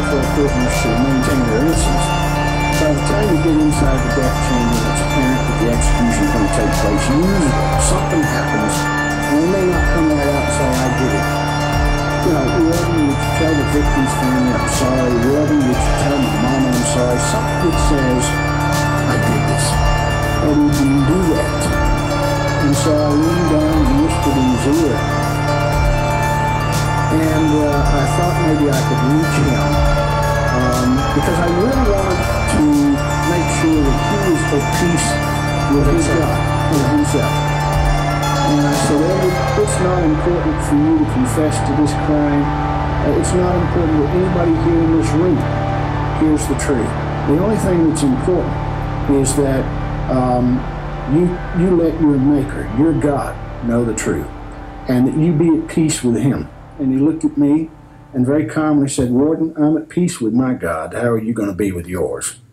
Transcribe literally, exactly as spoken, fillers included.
for our prisoners to maintain their innocence. By the time you get inside the death chamber, it's apparent that the execution is going to take place. Usually, something happens, and it may not come right out and say, I did it. You know, whoever you tell the victim's family, I'm sorry. Whoever you tell my mama, I'm sorry. Something that says, I did this. And you can do that. And so I leaned down and whispered in his ear. And uh, I thought maybe I could reach him. Um, because I really wanted to make sure that he was at peace with his God, with himself. And I said, Eddie, it's not important for you to confess to this crime. Uh, it's not important that anybody here in this room hears the truth. The only thing that's important is that um, you, you let your Maker, your God, know the truth, and that you be at peace with him. And he looked at me and very calmly said, Warden, I'm at peace with my God. How are you going to be with yours?